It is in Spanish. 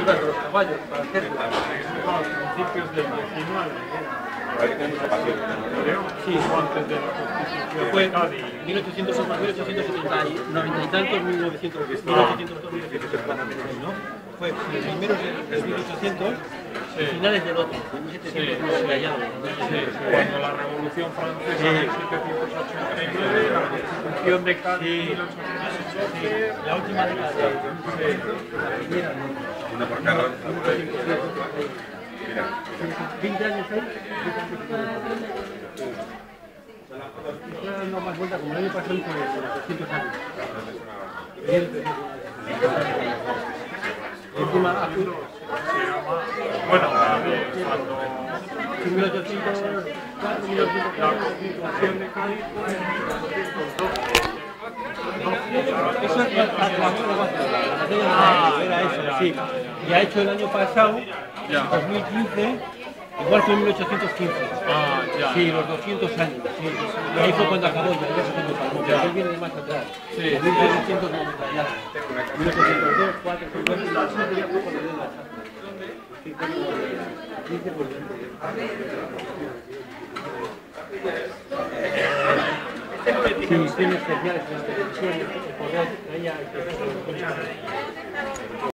ayudar a los caballos para hacerlo. Principios del 19. Sí, Antes de la Constitución fue de Cádiz. 1870 y tantos, 1800, ¿no? Fue primeros de 1800 y finales del otro, de 1700 por allá. Cuando la Revolución Francesa de 1789, la Constitución de Cádiz de 1812, La última década de la primera, Una por cada. 20 años ahí. Está dando más vuelta como el año pasado hizo 200 años. Encima, bueno, cuando 1804, la Constitución de Cádiz fue en 1812. eso es la era eso, sí. Y ha hecho el año pasado, 2015, igual fue en 1815. Sí, los 200 años. Sí. Y ahí fue cuando acabó, ya se cuando acabó. Porque él viene de más atrás. Sí. 1890 ya. 1802, 4, 5, 6, 7 ya fue cuando dio la chapa. Sí, cuando 15 por 20. Sí, tiene especiales en la televisión, el poder, ella,